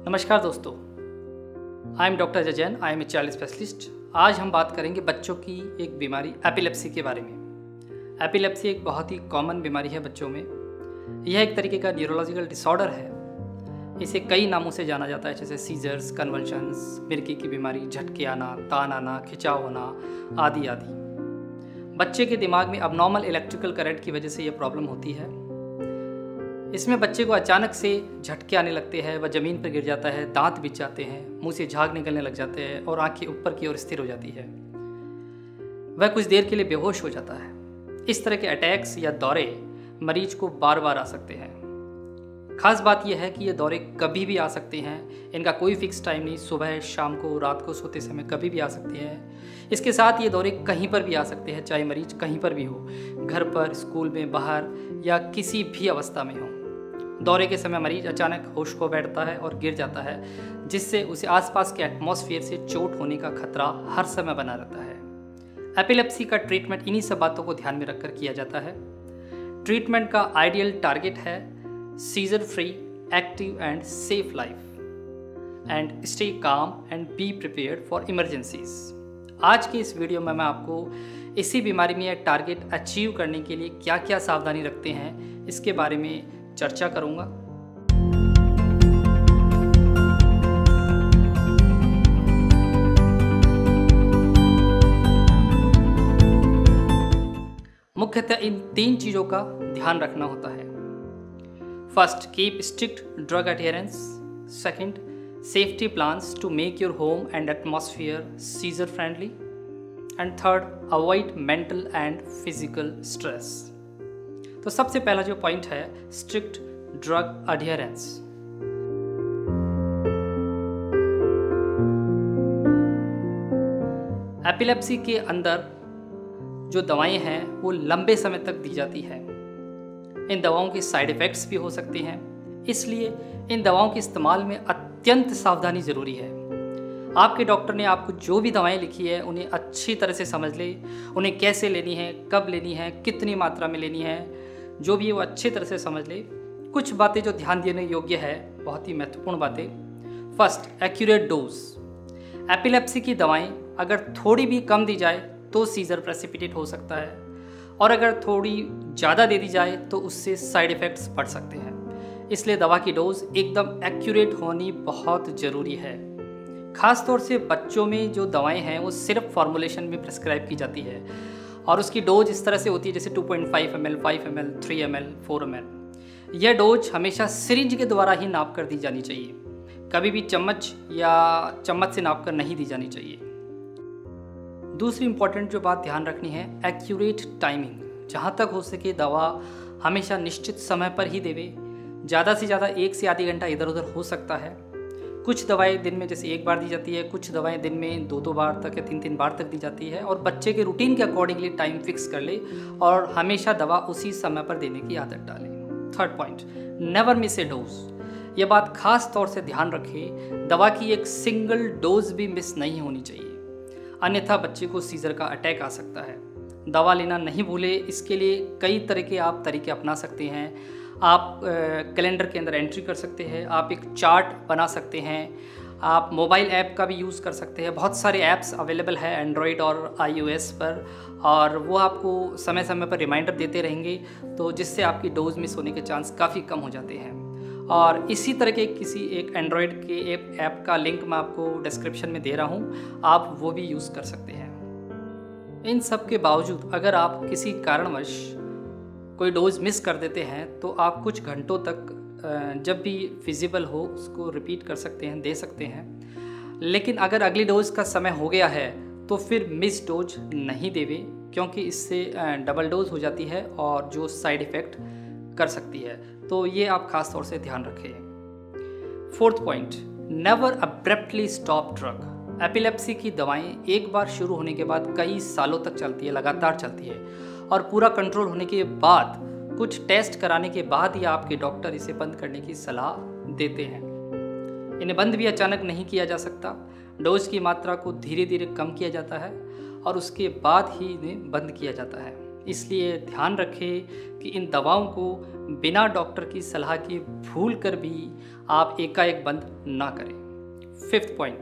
नमस्कार दोस्तों, I am doctor Ajay Jain. I am a child specialist. आज हम बात करेंगे बच्चों की एक बीमारी एपिलेप्सी के बारे में। एपिलेप्सी एक बहुत ही कॉमन बीमारी है बच्चों में। यह एक तरीके का न्यूरोलॉजिकल डिसऑर्डर है। इसे कई नामों से जाना जाता है, जैसे सीजर्स, कन्वल्शंस, मिर्गी की बीमारी, झटके आना, तान आना, खिंचाव होना आदि आदि। बच्चे के दिमाग में अबनॉर्मल इलेक्ट्रिकल करंट की वजह से यह प्रॉब्लम होती है। इसमें बच्चे को अचानक से झटके आने लगते हैं, वह ज़मीन पर गिर जाता है, दांत बिछ जाते हैं, मुंह से झाग निकलने लग जाते हैं और आंखें ऊपर की ओर स्थिर हो जाती है। वह कुछ देर के लिए बेहोश हो जाता है। इस तरह के अटैक्स या दौरे मरीज को बार बार आ सकते हैं। खास बात यह है कि ये दौरे कभी भी आ सकते हैं। इनका कोई फिक्स टाइम नहीं, सुबह, शाम को, रात को सोते समय कभी भी आ सकते हैं। इसके साथ ये दौरे कहीं पर भी आ सकते हैं, चाहे मरीज कहीं पर भी हो, घर पर, स्कूल में, बाहर या किसी भी अवस्था में हो। दौरे के समय मरीज अचानक होश खो बैठता है और गिर जाता है, जिससे उसे आसपास के एटमॉस्फेयर से चोट होने का खतरा हर समय बना रहता है। एपिलेप्सी का ट्रीटमेंट इन्हीं सब बातों को ध्यान में रखकर किया जाता है। ट्रीटमेंट का आइडियल टारगेट है seizure free, active and safe life and stay calm and be prepared for emergencies. आज के इस वीडियो में मैं आपको इसी बीमारी में यह टारगेट अचीव करने के लिए क्या क्या सावधानी रखते हैं, इसके बारे में चर्चा करूंगा। मुख्यतः इन 3 चीजों का ध्यान रखना होता है। First, keep strict drug adherence. Second, safety plans to make your home and atmosphere seizure friendly. And third, avoid mental and physical stress. तो सबसे पहला जो पॉइंट है, स्ट्रिक्ट ड्रग एडहेरेंस। एपिलेप्सी के अंदर जो दवाएं हैं वो लंबे समय तक दी जाती है। इन दवाओं के साइड इफ़ेक्ट्स भी हो सकते हैं, इसलिए इन दवाओं के इस्तेमाल में अत्यंत सावधानी ज़रूरी है। आपके डॉक्टर ने आपको जो भी दवाएं लिखी है उन्हें अच्छी तरह से समझ ले, उन्हें कैसे लेनी है, कब लेनी है, कितनी मात्रा में लेनी है, जो भी है वो अच्छी तरह से समझ ले। कुछ बातें जो ध्यान देने योग्य है, बहुत ही महत्वपूर्ण बातें। First, accurate dose. एपिलेप्सी की दवाएं अगर थोड़ी भी कम दी जाए तो सीजर प्रेसिपिटेट हो सकता है, और अगर थोड़ी ज़्यादा दे दी जाए तो उससे साइड इफ़ेक्ट्स बढ़ सकते हैं। इसलिए दवा की डोज एकदम एक्यूरेट होनी बहुत ज़रूरी है। ख़ास तौर से बच्चों में जो दवाएं हैं वो सिर्फ फॉर्मुलेशन में प्रिस्क्राइब की जाती है और उसकी डोज इस तरह से होती है जैसे 2.5 ml, 5 ml, 3 ml, 4 ml। यह डोज हमेशा सिरिंज के द्वारा ही नाप कर दी जानी चाहिए, कभी भी चम्मच या चम्मच से नाप कर नहीं दी जानी चाहिए। दूसरी इंपॉर्टेंट जो बात ध्यान रखनी है, एक्यूरेट टाइमिंग। जहाँ तक हो सके दवा हमेशा निश्चित समय पर ही देवे। ज़्यादा से ज़्यादा 1 से आधी घंटा इधर उधर हो सकता है। कुछ दवाएं दिन में जैसे 1 बार दी जाती है, कुछ दवाएं दिन में 2-2 बार तक या 3-3 बार तक दी जाती है, और बच्चे के रूटीन के अकॉर्डिंगली टाइम फिक्स कर ले और हमेशा दवा उसी समय पर देने की आदत डालें। Third point, never miss a dose. ये बात खास तौर से ध्यान रखें, दवा की एक सिंगल डोज भी मिस नहीं होनी चाहिए, अन्यथा बच्चे को सीजर का अटैक आ सकता है। दवा लेना नहीं भूले, इसके लिए कई तरह के आप तरीके अपना सकते हैं। आप कैलेंडर के अंदर एंट्री कर सकते हैं, आप एक चार्ट बना सकते हैं, आप मोबाइल ऐप का भी यूज़ कर सकते हैं। बहुत सारे ऐप्स अवेलेबल है एंड्रॉयड और iOS पर, और वो आपको समय समय पर रिमाइंडर देते रहेंगे, तो जिससे आपकी डोज मिस होने के चांस काफ़ी कम हो जाते हैं। और इसी तरह के किसी एक एंड्रॉयड के ऐप का लिंक मैं आपको डिस्क्रिप्शन में दे रहा हूँ, आप वो भी यूज़ कर सकते हैं। इन सब के बावजूद अगर आप किसी कारणवश कोई डोज मिस कर देते हैं तो आप कुछ घंटों तक जब भी फिजिबल हो उसको रिपीट कर सकते हैं, दे सकते हैं। लेकिन अगर अगली डोज का समय हो गया है तो फिर मिस डोज नहीं देवे, क्योंकि इससे डबल डोज हो जाती है और जो साइड इफ़ेक्ट कर सकती है। तो ये आप खास तौर से ध्यान रखें। Fourth point, never abruptly stop drug. Epilepsy की दवाएं एक बार शुरू होने के बाद कई सालों तक चलती है, लगातार चलती है, और पूरा कंट्रोल होने के बाद, कुछ टेस्ट कराने के बाद ही आपके डॉक्टर इसे बंद करने की सलाह देते हैं। इन्हें बंद भी अचानक नहीं किया जा सकता। डोज की मात्रा को धीरे धीरे कम किया जाता है और उसके बाद ही इन्हें बंद किया जाता है। इसलिए ध्यान रखें कि इन दवाओं को बिना डॉक्टर की सलाह के भूल कर भी आप एकाएक बंद ना करें। 5th point,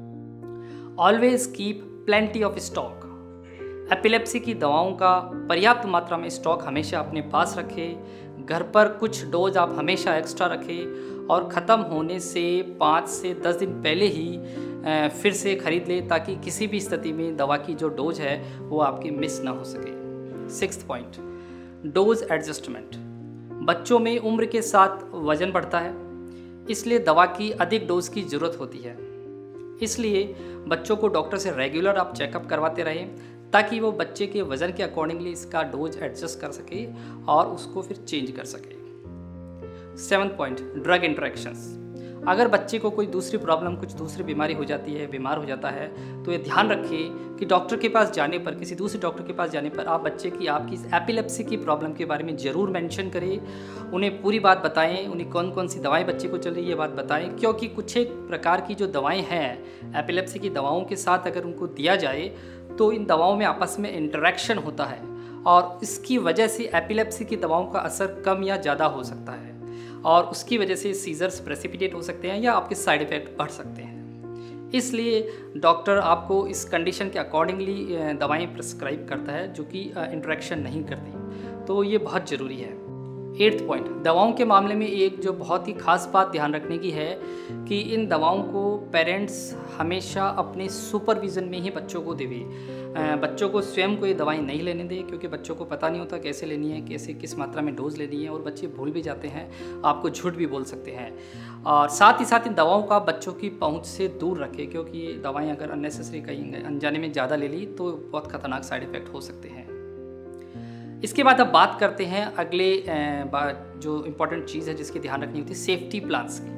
always keep plenty of stock. Epilepsy की दवाओं का पर्याप्त मात्रा में स्टॉक हमेशा अपने पास रखें। घर पर कुछ डोज आप हमेशा एक्स्ट्रा रखें और ख़त्म होने से 5 से 10 दिन पहले ही फिर से ख़रीद लें, ताकि किसी भी स्थिति में दवा की जो डोज है वो आपकी मिस ना हो सके। 6th point, dose adjustment. बच्चों में उम्र के साथ वज़न बढ़ता है, इसलिए दवा की अधिक डोज की ज़रूरत होती है। इसलिए बच्चों को डॉक्टर से रेगुलर आप चेकअप करवाते रहें, ताकि वो बच्चे के वज़न के अकॉर्डिंगली इसका डोज एडजस्ट कर सके और उसको फिर चेंज कर सके। 7th point, drug interactions. अगर बच्चे को कोई दूसरी प्रॉब्लम, कुछ दूसरी बीमारी हो जाती है, बीमार हो जाता है, तो ये ध्यान रखें कि डॉक्टर के पास जाने पर, किसी दूसरे डॉक्टर के पास जाने पर आप बच्चे की आपकी एपिलेप्सी की प्रॉब्लम के बारे में ज़रूर मेंशन करें। उन्हें पूरी बात बताएं, उन्हें कौन कौन सी दवाएं बच्चे को चल रही है ये बात बताएं, क्योंकि कुछ एक प्रकार की जो दवाएँ हैं एपिलेप्सी की दवाओं के साथ अगर उनको दिया जाए तो इन दवाओं में आपस में इंटरेक्शन होता है और इसकी वजह से एपिलेप्सी की दवाओं का असर कम या ज़्यादा हो सकता है और उसकी वजह से सीजर्स प्रेसिपिटेट हो सकते हैं या आपके साइड इफ़ेक्ट बढ़ सकते हैं। इसलिए डॉक्टर आपको इस कंडीशन के अकॉर्डिंगली दवाएं प्रिस्क्राइब करता है जो कि इंटरेक्शन नहीं करती, तो ये बहुत ज़रूरी है। 8th पॉइंट, दवाओं के मामले में एक जो बहुत ही खास बात ध्यान रखने की है कि इन दवाओं को पेरेंट्स हमेशा अपने सुपरविज़न में ही बच्चों को देवे। बच्चों को स्वयं कोई दवाई नहीं लेने दें, क्योंकि बच्चों को पता नहीं होता कैसे लेनी है, कैसे किस मात्रा में डोज लेनी है और बच्चे भूल भी जाते हैं, आपको झूठ भी बोल सकते हैं। और साथ ही साथ इन दवाओं का बच्चों की पहुंच से दूर रखें, क्योंकि ये दवाएं अगर अननेसेसरी कहीं अनजाने में ज़्यादा ले ली तो बहुत ख़तरनाक साइड इफ़ेक्ट हो सकते हैं। इसके बाद अब बात करते हैं अगले जो इम्पोर्टेंट चीज़ है जिसकी ध्यान रखनी होती है, सेफ्टी प्लान्स की।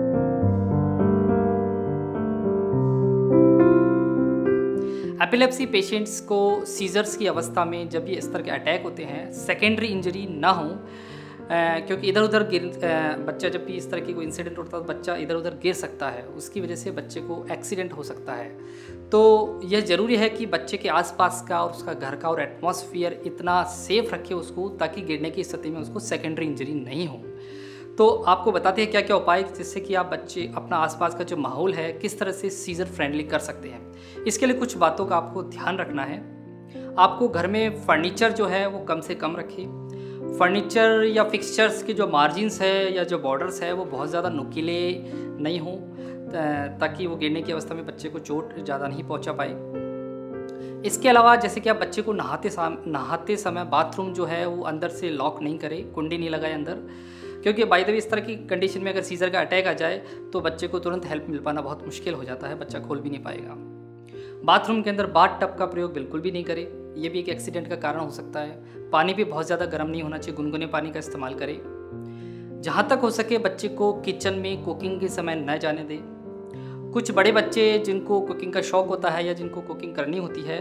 एपिलेप्सी पेशेंट्स को सीजर्स की अवस्था में जब ये इस तरह के अटैक होते हैं, सेकेंडरी इंजरी ना हो, क्योंकि इधर उधर बच्चा जब भी इस तरह की कोई इंसिडेंट होता है तो बच्चा इधर उधर गिर सकता है, उसकी वजह से बच्चे को एक्सीडेंट हो सकता है। तो यह ज़रूरी है कि बच्चे के आसपास का और उसका घर का और एटमॉस्फेयर इतना सेफ रखे उसको, ताकि गिरने की स्थिति में उसको सेकेंडरी इंजरी नहीं हो। तो आपको बताते हैं क्या क्या उपाय जिससे कि आप बच्चे अपना आसपास का जो माहौल है किस तरह से सीजर फ्रेंडली कर सकते हैं। इसके लिए कुछ बातों का आपको ध्यान रखना है। आपको घर में फर्नीचर जो है वो कम से कम रखें। फर्नीचर या फिक्सचर्स के जो मार्जिन्स है या जो बॉर्डर्स है वो बहुत ज़्यादा नुकीले नहीं हों, ताकि वो गिरने की अवस्था में बच्चे को चोट ज़्यादा नहीं पहुंचा पाए। इसके अलावा जैसे कि आप बच्चे को नहाते समय बाथरूम जो है वो अंदर से लॉक नहीं करें, कुंडी नहीं लगाए अंदर, क्योंकि बाय द वे इस तरह की कंडीशन में अगर सीजर का अटैक आ जाए तो बच्चे को तुरंत हेल्प मिल पाना बहुत मुश्किल हो जाता है, बच्चा खोल भी नहीं पाएगा। बाथरूम के अंदर बाथ टब का प्रयोग बिल्कुल भी नहीं करें, ये भी एक एक्सीडेंट का कारण हो सकता है। पानी भी बहुत ज़्यादा गर्म नहीं होना चाहिए, गुनगुने पानी का इस्तेमाल करें। जहाँ तक हो सके बच्चे को किचन में कुकिंग के समय न जाने दें। कुछ बड़े बच्चे जिनको कुकिंग का शौक़ होता है या जिनको कुकिंग करनी होती है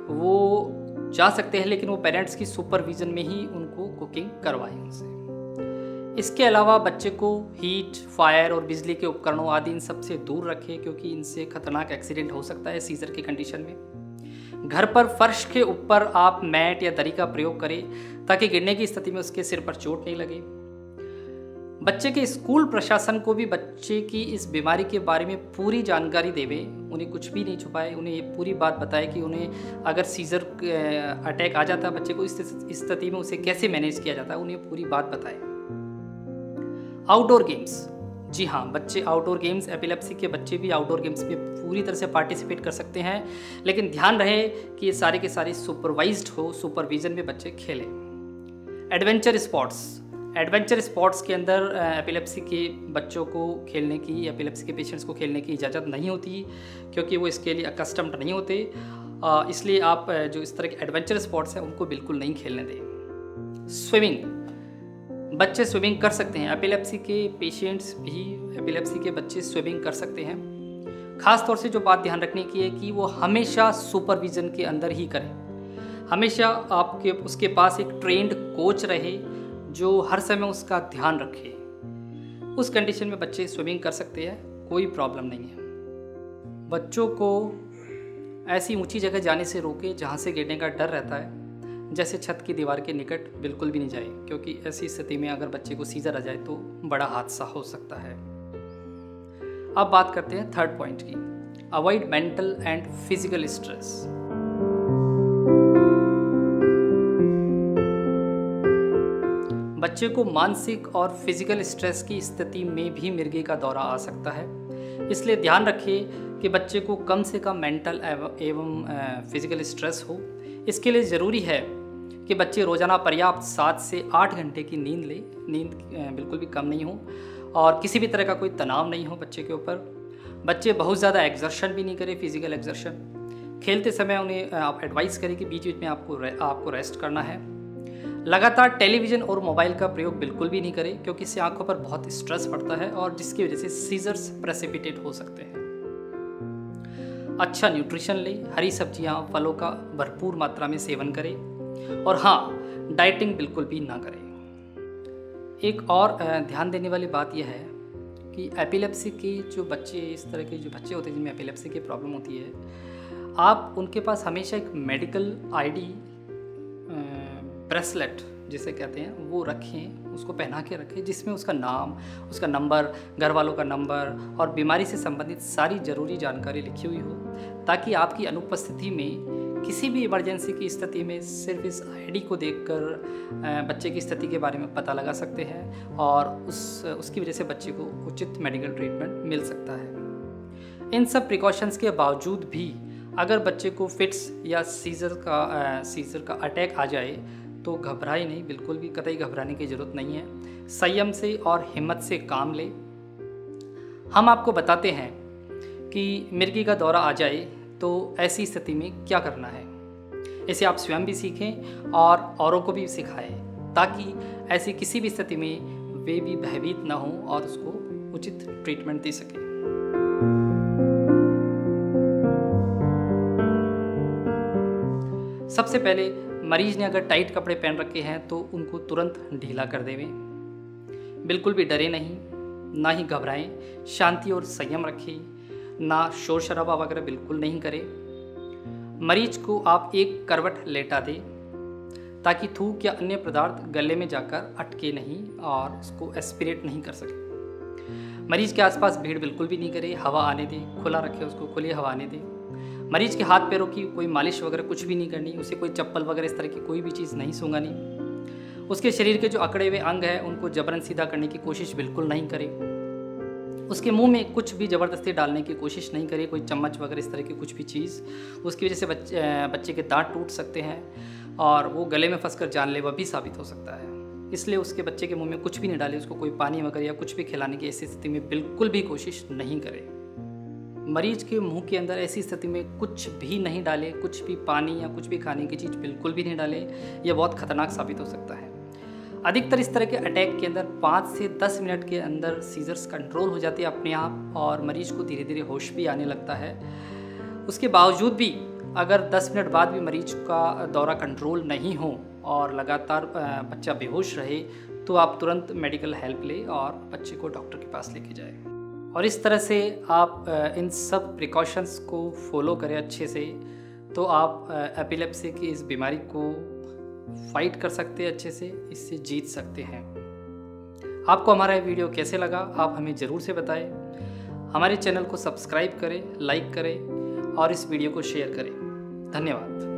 वो जा सकते हैं, लेकिन वो पेरेंट्स की सुपरविज़न में ही उनको कुकिंग करवाएं उनसे। इसके अलावा बच्चे को हीट, फायर और बिजली के उपकरणों आदि इन सब से दूर रखें, क्योंकि इनसे खतरनाक एक्सीडेंट हो सकता है सीजर की कंडीशन में। घर पर फर्श के ऊपर आप मैट या दरी का प्रयोग करें ताकि गिरने की स्थिति में उसके सिर पर चोट नहीं लगे। बच्चे के स्कूल प्रशासन को भी बच्चे की इस बीमारी के बारे में पूरी जानकारी देवे, उन्हें कुछ भी नहीं छुपाए, उन्हें ये पूरी बात बताए कि उन्हें अगर सीजर अटैक आ जाता है बच्चे को, इस स्थिति में उसे कैसे मैनेज किया जाता है, उन्हें पूरी बात बताए। आउटडोर गेम्स, जी हाँ, बच्चे आउटडोर गेम्स, एपिलेप्सी के बच्चे भी आउटडोर गेम्स में पूरी तरह से पार्टिसिपेट कर सकते हैं, लेकिन ध्यान रहे कि ये सारे के सारे सुपरवाइज्ड हो, सुपरविजन में बच्चे खेलें। एडवेंचर स्पोर्ट्स के अंदर एपिलेप्सी के बच्चों को खेलने की, एपिलेप्सी के पेशेंट्स को खेलने की इजाज़त नहीं होती, क्योंकि वो इसके लिए अकस्टम्ड नहीं होते। इसलिए आप जो इस तरह के एडवेंचर स्पोर्ट्स हैं उनको बिल्कुल नहीं खेलने दें। स्विमिंग, बच्चे स्विमिंग कर सकते हैं, एपिलेप्सी के पेशेंट्स भी, एपिलेप्सी के बच्चे स्विमिंग कर सकते हैं। ख़ास तौर से जो बात ध्यान रखने की है कि वो हमेशा सुपरविज़न के अंदर ही करें। हमेशा आपके उसके पास एक ट्रेंड कोच रहे जो हर समय उसका ध्यान रखे। उस कंडीशन में बच्चे स्विमिंग कर सकते हैं, कोई प्रॉब्लम नहीं है। बच्चों को ऐसी ऊंची जगह जाने से रोके जहाँ से गिरने का डर रहता है। जैसे छत की दीवार के निकट बिल्कुल भी नहीं जाए, क्योंकि ऐसी स्थिति में अगर बच्चे को सीजर आ जाए तो बड़ा हादसा हो सकता है। अब बात करते हैं थर्ड पॉइंट की, avoid mental and physical stress. बच्चे को मानसिक और फिजिकल स्ट्रेस की स्थिति में भी मिर्गी का दौरा आ सकता है, इसलिए ध्यान रखिए कि बच्चे को कम से कम मेंटल एवं फिजिकल स्ट्रेस हो। इसके लिए ज़रूरी है कि बच्चे रोज़ाना पर्याप्त 7 से 8 घंटे की नींद ले। नींद बिल्कुल भी कम नहीं हो और किसी भी तरह का कोई तनाव नहीं हो बच्चे के ऊपर। बच्चे बहुत ज़्यादा एक्सर्शन भी नहीं करें, फिजिकल एक्सर्शन। खेलते समय उन्हें आप एडवाइस करें कि बीच बीच में आपको रेस्ट करना है। लगातार टेलीविज़न और मोबाइल का प्रयोग बिल्कुल भी नहीं करें, क्योंकि इससे आंखों पर बहुत स्ट्रेस पड़ता है और जिसकी वजह से सीजर्स प्रेसिपिटेट हो सकते हैं। अच्छा न्यूट्रिशन लें, हरी सब्जियां, फलों का भरपूर मात्रा में सेवन करें और हाँ, डाइटिंग बिल्कुल भी ना करें। एक और ध्यान देने वाली बात यह है कि एपिलेप्सी के जो बच्चे, इस तरह के जो बच्चे होते हैं जिनमें एपिलेप्सी की प्रॉब्लम होती है, आप उनके पास हमेशा एक मेडिकल आईडी ब्रेसलेट जिसे कहते हैं वो रखें, उसको पहना के रखें, जिसमें उसका नाम, उसका नंबर, घर वालों का नंबर और बीमारी से संबंधित सारी ज़रूरी जानकारी लिखी हुई हो, ताकि आपकी अनुपस्थिति में किसी भी इमरजेंसी की स्थिति में सिर्फ इस आईडी को देखकर बच्चे की स्थिति के बारे में पता लगा सकते हैं और उसकी वजह से बच्चे को उचित मेडिकल ट्रीटमेंट मिल सकता है। इन सब प्रिकॉशंस के बावजूद भी अगर बच्चे को फिट्स या सीजर का अटैक आ जाए तो घबराए नहीं, बिल्कुल भी कतई घबराने की ज़रूरत नहीं है। संयम से और हिम्मत से काम ले। हम आपको बताते हैं कि मिर्गी का दौरा आ जाए तो ऐसी स्थिति में क्या करना है। इसे आप स्वयं भी सीखें और औरों को भी सिखाएं, ताकि ऐसी किसी भी स्थिति में वे भी भयभीत ना हों और उसको उचित ट्रीटमेंट दे सकें। सबसे पहले मरीज ने अगर टाइट कपड़े पहन रखे हैं तो उनको तुरंत ढीला कर देवें। बिल्कुल भी डरे नहीं, ना ही घबराएं, शांति और संयम रखें, ना शोर शराबा वगैरह बिल्कुल नहीं करें। मरीज को आप एक करवट लेटा दें ताकि थूक या अन्य पदार्थ गले में जाकर अटके नहीं और उसको एस्पिरेट नहीं कर सके। मरीज के आसपास भीड़ बिल्कुल भी नहीं करें, हवा आने दें, खुला रखें, उसको खुली हवा आने दें। मरीज के हाथ पैरों की कोई मालिश वगैरह कुछ भी नहीं करनी, उसे कोई चप्पल वगैरह इस तरह की कोई भी चीज़ नहीं सूंघानी। उसके शरीर के जो अकड़े हुए अंग हैं उनको जबरन सीधा करने की कोशिश बिल्कुल नहीं करें। उसके मुंह में कुछ भी ज़बरदस्ती डालने की कोशिश नहीं करें, कोई चम्मच वगैरह इस तरह की कुछ भी चीज़। उसकी वजह से बच्चे के दांत टूट सकते हैं और वो गले में फंसकर जानलेवा भी साबित हो सकता है। इसलिए उसके बच्चे के मुंह में कुछ भी नहीं डालें, उसको कोई पानी वगैरह या कुछ भी खिलाने की ऐसी स्थिति में बिल्कुल भी कोशिश नहीं करें। मरीज के मुंह के अंदर ऐसी स्थिति में कुछ भी नहीं डालें, कुछ भी पानी या कुछ भी खाने की चीज़ बिल्कुल भी नहीं डालें, यह बहुत खतरनाक साबित हो सकता है। अधिकतर इस तरह के अटैक के अंदर 5 से 10 मिनट के अंदर सीजर्स कंट्रोल हो जाती है अपने आप और मरीज को धीरे धीरे होश भी आने लगता है। उसके बावजूद भी अगर 10 मिनट बाद भी मरीज का दौरा कंट्रोल नहीं हो और लगातार बच्चा बेहोश रहे तो आप तुरंत मेडिकल हेल्प लें और बच्चे को डॉक्टर के पास लेके जाएं। और इस तरह से आप इन सब प्रिकॉशंस को फॉलो करें अच्छे से, तो आप एपिलेप्सी की इस बीमारी को फाइट कर सकते हैं, अच्छे से इससे जीत सकते हैं। आपको हमारा ये वीडियो कैसे लगा आप हमें ज़रूर से बताएं। हमारे चैनल को सब्सक्राइब करें, लाइक करें और इस वीडियो को शेयर करें। धन्यवाद।